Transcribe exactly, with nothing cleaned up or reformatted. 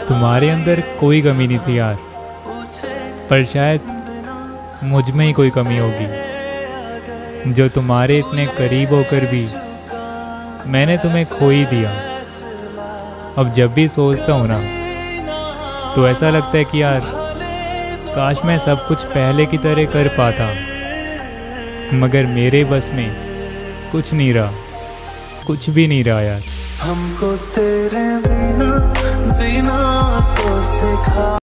तुम्हारे अंदर कोई कमी नहीं थी यार, पर शायद मुझ में ही कोई कमी होगी जो तुम्हारे इतने करीब होकर भी मैंने तुम्हें खो ही दिया। अब जब भी सोचता हूँ ना तो ऐसा लगता है कि यार काश मैं सब कुछ पहले की तरह कर पाता, मगर मेरे बस में कुछ नहीं रहा, कुछ भी नहीं रहा यार। हमको तेरे बिना जीना तो सिखा।